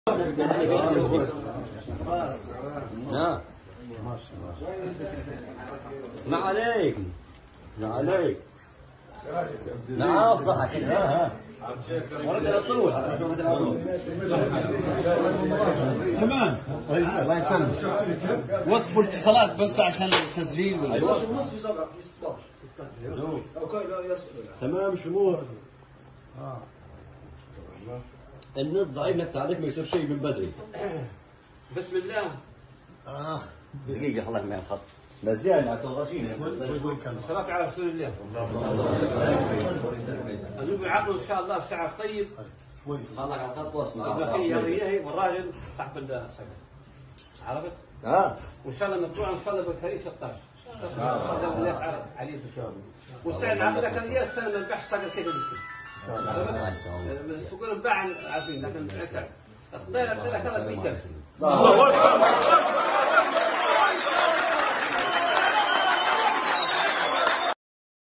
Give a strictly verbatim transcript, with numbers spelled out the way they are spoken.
ها ما عليك ما عليك نعم اصلحك ها ها ورد على طول تمام الله يسلمك. وقفوا الاتصالات بس عشان التسجيل. ايوه تمام شموع. النت ضعيف نت عليك ما يصير شيء من بدري. بسم الله. اه دقيقة خلك معي الخط. مزيان على توغاشين. الصلاة على رسول الله. النبي عقله ان شاء الله شعر طيب. خلك على الخط واسمع. البقية هي والراجل صاحب السكن. عرفت؟ ها وان شاء الله مطلوع ان شاء الله بالكريم ستة عشر. هذا اللي يسعر عليه ان شاء الله. والسعر عقلك هي السنة ما نبيعش سكن كيف السوق نباع عارفين لكن الدائرة كذا كذا مئة ألف.